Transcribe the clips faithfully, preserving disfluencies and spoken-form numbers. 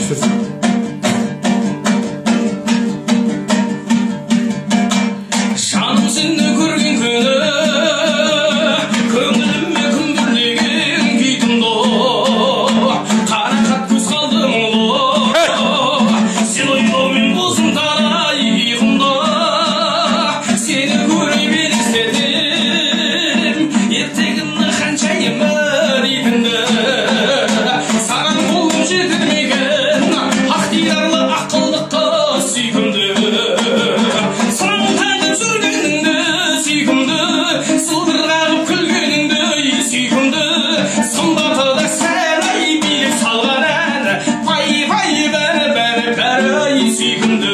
жаным сені көрген күні көңіліме күмбірлеген күйдімді қарақат көз қалды мұңлы сен ойлаумен болсын тарай ұйқымды сені көре елестедім ертегіні ханшайым дейтінді саған қолым жетілмеген ақ дидарлы ақылды қыз сүйкімді сырың жүргеніңді сүйкімді сылдыр қағып күлгеніңді сүйкімді сымбатыда сән ай билеп салған ән пай пай бәрі бәрі бәрі ай сүйкімді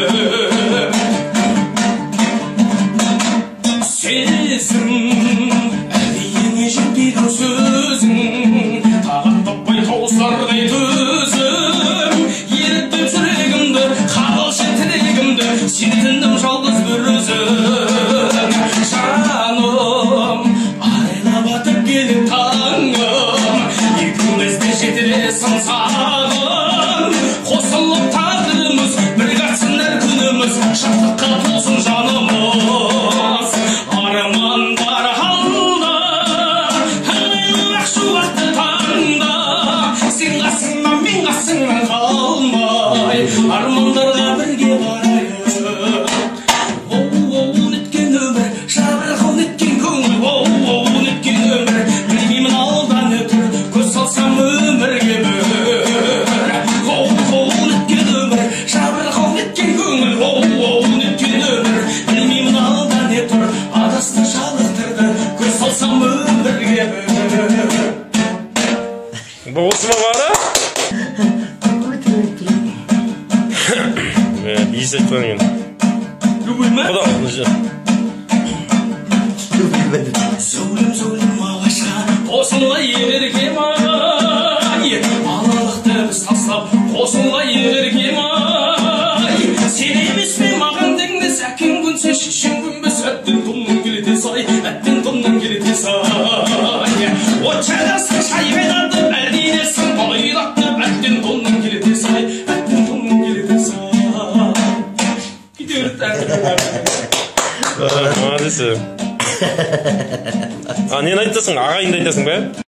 сезім әлдиіңе жетпейді сөзің тағат таппай таусардай төзім ерітіп жүрегімді қалшы тілегімді сүйдім жалғыз бір өзім жаным айлап атып келіп таңым екеумізді жетіресің сағым қосылып тағдырымыз бірге атсын әр күніміз шаттыққа толсын жанымыз армандар алда айлап шуақты таңда сен қасыңнан мен қасыңнан қалмай армандарға бірге барайық оу неткен өмір жабырқау неткен көңіл оу неткен өмір білмеймін алдан өтір көз салсам өмірге бір оу неткен өмір жабырқау неткен көңіл оу неткен өмір білмеймін алдан өтір адасты жалықтырды көз салсам өмірге бір Осы ма бары? Иіс айтқан екен. любой ма? Құда сөйлем сөйлем алашқа қосылға еркем ай балалықты біз тастап қосылға еркем ай сен емес пе маған теңдес әкең көнсе шешең көнбес әттен томның келете сай әттен томның келете сай от жанасын шай қайнатып әлдилесің балайдатып әттен томның келете сай әттен томның келете сай молодец. А нені айтасың? Ағайынды айтасың ба?